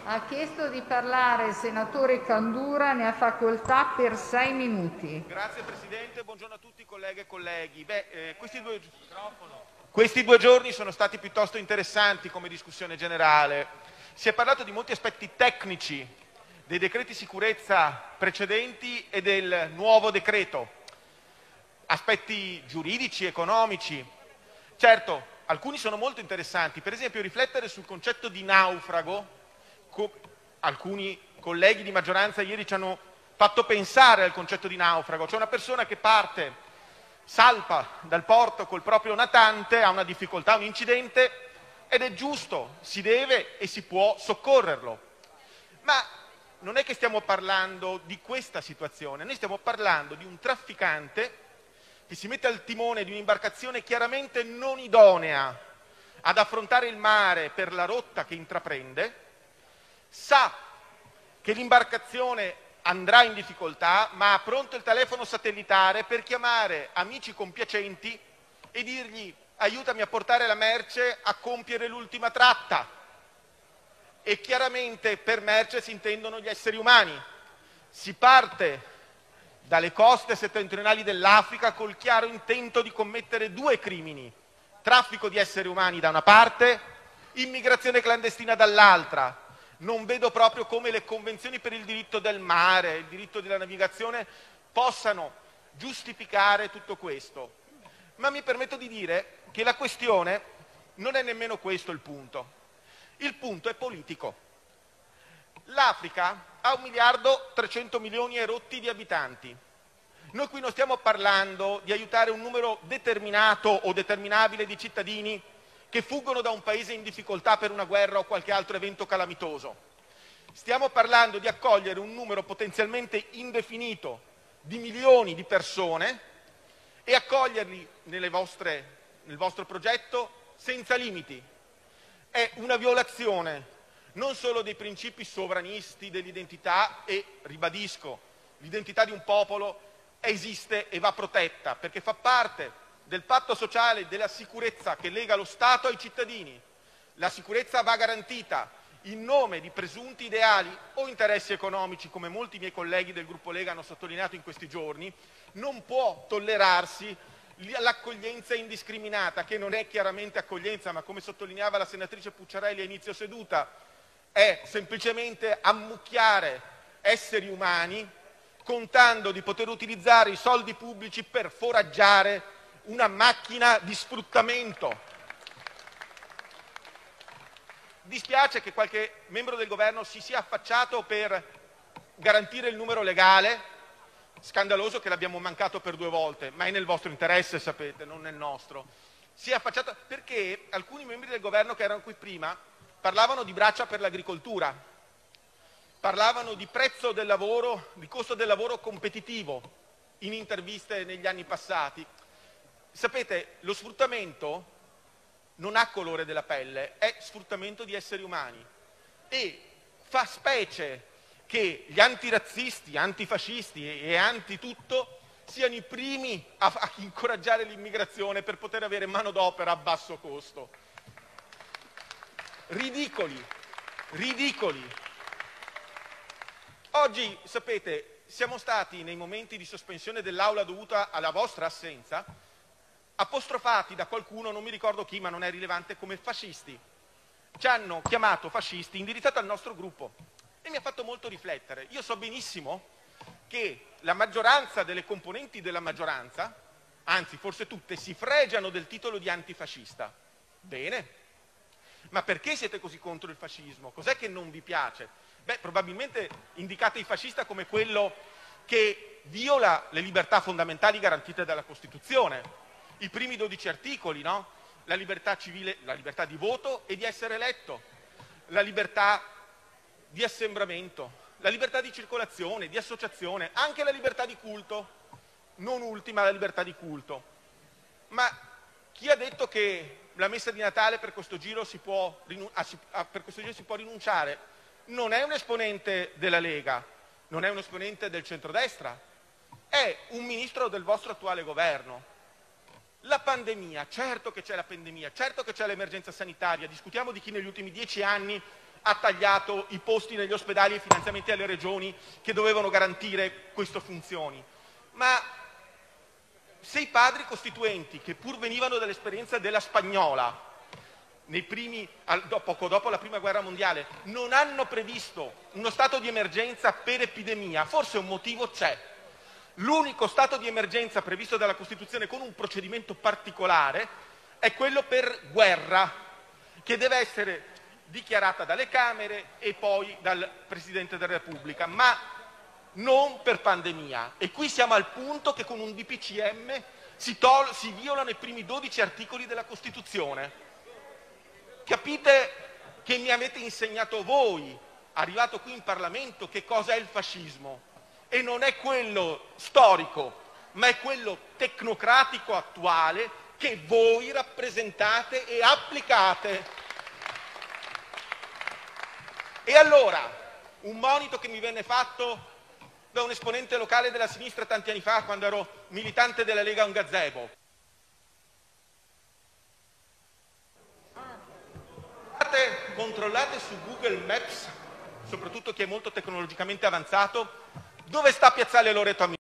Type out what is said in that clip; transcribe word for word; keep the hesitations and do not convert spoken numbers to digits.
Ha chiesto di parlare il senatore Candura, ne ha facoltà per sei minuti. Grazie Presidente, buongiorno a tutti colleghe e colleghi. Beh, eh, questi, due, questi due giorni sono stati piuttosto interessanti come discussione generale. Si è parlato di molti aspetti tecnici dei decreti sicurezza precedenti e del nuovo decreto, aspetti giuridici, economici. Certo, alcuni sono molto interessanti, per esempio riflettere sul concetto di naufrago. Alcuni colleghi di maggioranza ieri ci hanno fatto pensare al concetto di naufrago, cioè una persona che parte, salpa dal porto col proprio natante, ha una difficoltà, un incidente, ed è giusto, si deve e si può soccorrerlo. Ma non è che stiamo parlando di questa situazione, noi stiamo parlando di un trafficante che si mette al timone di un'imbarcazione chiaramente non idonea ad affrontare il mare per la rotta che intraprende, sa che l'imbarcazione andrà in difficoltà, ma ha pronto il telefono satellitare per chiamare amici compiacenti e dirgli: aiutami a portare la merce a compiere l'ultima tratta. E chiaramente per merce si intendono gli esseri umani. Si parte dalle coste settentrionali dell'Africa col chiaro intento di commettere due crimini: traffico di esseri umani da una parte, immigrazione clandestina dall'altra. Non vedo proprio come le convenzioni per il diritto del mare, il diritto della navigazione possano giustificare tutto questo. Ma mi permetto di dire che la questione non è nemmeno questo il punto. Il punto è politico. L'Africa ha un miliardo trecento milioni e rotti di abitanti. Noi qui non stiamo parlando di aiutare un numero determinato o determinabile di cittadini che fuggono da un paese in difficoltà per una guerra o qualche altro evento calamitoso. Stiamo parlando di accogliere un numero potenzialmente indefinito di milioni di persone e accoglierli nelle vostre, nel vostro progetto senza limiti. È una violazione non solo dei principi sovranisti dell'identità, e ribadisco, l'identità di un popolo esiste e va protetta perché fa parte del patto sociale della sicurezza che lega lo Stato ai cittadini. La sicurezza va garantita in nome di presunti ideali o interessi economici, come molti miei colleghi del gruppo Lega hanno sottolineato in questi giorni. Non può tollerarsi l'accoglienza indiscriminata, che non è chiaramente accoglienza, ma come sottolineava la senatrice Pucciarelli a inizio seduta, è semplicemente ammucchiare esseri umani contando di poter utilizzare i soldi pubblici per foraggiare una macchina di sfruttamento. Dispiace che qualche membro del governo si sia affacciato per garantire il numero legale. Scandaloso che l'abbiamo mancato per due volte, ma è nel vostro interesse, sapete, non nel nostro. Si è affacciato perché alcuni membri del governo che erano qui prima parlavano di braccia per l'agricoltura, parlavano di prezzo del lavoro, di costo del lavoro competitivo in interviste negli anni passati. Sapete, lo sfruttamento non ha colore della pelle, è sfruttamento di esseri umani, e fa specie che gli antirazzisti, antifascisti e anti-tutto siano i primi a, a incoraggiare l'immigrazione per poter avere manodopera a basso costo. Ridicoli, ridicoli. Oggi, sapete, siamo stati nei momenti di sospensione dell'Aula dovuta alla vostra assenza apostrofati da qualcuno, non mi ricordo chi, ma non è rilevante, come fascisti. Ci hanno chiamato fascisti, indirizzato al nostro gruppo, e mi ha fatto molto riflettere. Io so benissimo che la maggioranza delle componenti della maggioranza, anzi forse tutte, si fregiano del titolo di antifascista. Bene, ma perché siete così contro il fascismo? Cos'è che non vi piace? Beh, probabilmente indicate il fascista come quello che viola le libertà fondamentali garantite dalla Costituzione. I primi dodici articoli, no? La libertà civile, la libertà di voto e di essere eletto, la libertà di assembramento, la libertà di circolazione, di associazione, anche la libertà di culto, non ultima la libertà di culto. Ma chi ha detto che la messa di Natale per questo giro si può, per questo giro si può rinunciare? Non è un esponente della Lega, non è un esponente del centrodestra, è un ministro del vostro attuale governo. La pandemia, certo che c'è la pandemia, certo che c'è l'emergenza sanitaria, discutiamo di chi negli ultimi dieci anni ha tagliato i posti negli ospedali e i finanziamenti alle regioni che dovevano garantire queste funzioni. Ma se i padri costituenti, che pur venivano dall'esperienza della spagnola, nei primi, poco dopo la prima guerra mondiale, non hanno previsto uno stato di emergenza per epidemia, forse un motivo c'è. L'unico stato di emergenza previsto dalla Costituzione con un procedimento particolare è quello per guerra, che deve essere dichiarata dalle Camere e poi dal Presidente della Repubblica, ma non per pandemia. E qui siamo al punto che con un D P C M si, tol- si violano i primi dodici articoli della Costituzione. Capite che mi avete insegnato voi, arrivato qui in Parlamento, che cosa è il fascismo? E non è quello storico, ma è quello tecnocratico attuale che voi rappresentate e applicate. E allora, un monito che mi venne fatto da un esponente locale della sinistra tanti anni fa, quando ero militante della Lega a un gazebo. Controllate, controllate su Google Maps, soprattutto chi è molto tecnologicamente avanzato, dove sta Piazzale Loreto a Milano.